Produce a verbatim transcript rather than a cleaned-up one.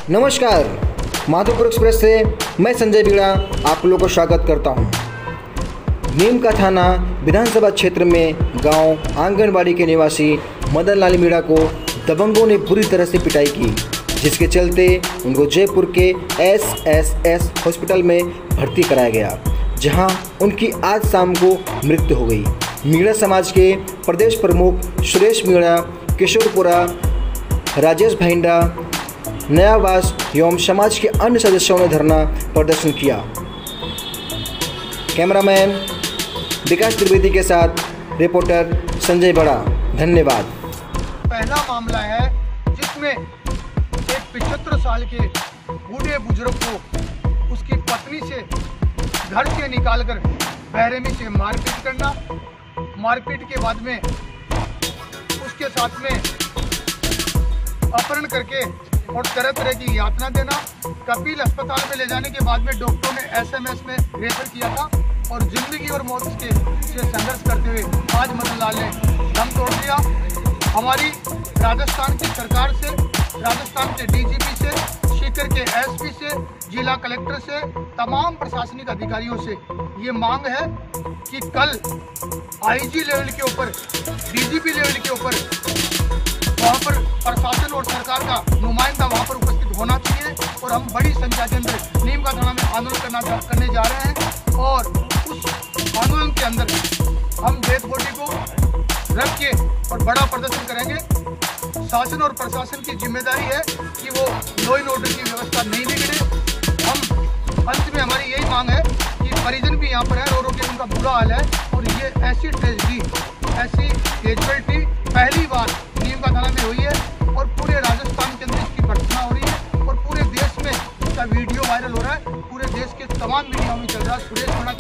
नमस्कार, माधोपुर एक्सप्रेस से मैं संजय बीड़ा आप लोगों को स्वागत करता हूं। नीम का थाना विधानसभा क्षेत्र में गांव आंगनबाड़ी के निवासी मदन लाल मीणा को दबंगों ने बुरी तरह से पिटाई की, जिसके चलते उनको जयपुर के एस एस एस हॉस्पिटल में भर्ती कराया गया, जहां उनकी आज शाम को मृत्यु हो गई। मीणा समाज के प्रदेश प्रमुख सुरेश मीणा, किशोरपुरा, राजेश भाईंडा, नयावास एवं समाज के अन्य सदस्यों ने धरना प्रदर्शन किया। कैमरामैन विकास त्रिवेदी के साथ रिपोर्टर संजय बड़ा। धन्यवाद। पहला मामला है जिसमें एक पचहत्तर साल के बूढ़े बुजुर्ग को उसकी पत्नी से घर से निकालकर बेरहमी से मारपीट करना, मारपीट के बाद में उसके साथ में अपहरण करके और तरह तरह की यातना देना। कपिल अस्पताल में ले जाने के बाद में डॉक्टरों ने एसएमएस में रेफर किया था और जिंदगी और मौत के से संघर्ष करते हुए आज मदन लाल ने दम तोड़ दिया। हमारी राजस्थान की सरकार से, राजस्थान के डीजीपी से, सीकर के एसपी से, जिला कलेक्टर से, तमाम प्रशासनिक अधिकारियों से ये मांग है कि कल आईजी लेवल के ऊपर, डीजीपी लेवल के ऊपर वहाँ पर प्रशासन और सरकार का नुमाइंदा वहाँ पर उपस्थित होना चाहिए और हम बड़ी संख्या के अंदर नीम का थाना में आंदोलन करना करने जा रहे हैं और उस आंदोलन के अंदर हम डेथ बॉडी को रख के और बड़ा प्रदर्शन करेंगे। शासन और प्रशासन की जिम्मेदारी है कि वो लॉ एंड ऑर्डर की व्यवस्था नहीं बिगड़े। हम अंत में हमारी यही मांग है कि परिजन भी यहाँ पर है, रो रो के उनका बुरा हाल है और ये ऐसी ट्रेजेडी, ऐसी कैजुअलिटी पहली बार नीम का थाना में हुई है और पूरे राजस्थान के अंदर इसकी घटना हो रही है और पूरे देश में इसका वीडियो वायरल हो रहा है, पूरे देश के तमाम मीडिया में चल रहा है। सुरेश मीणा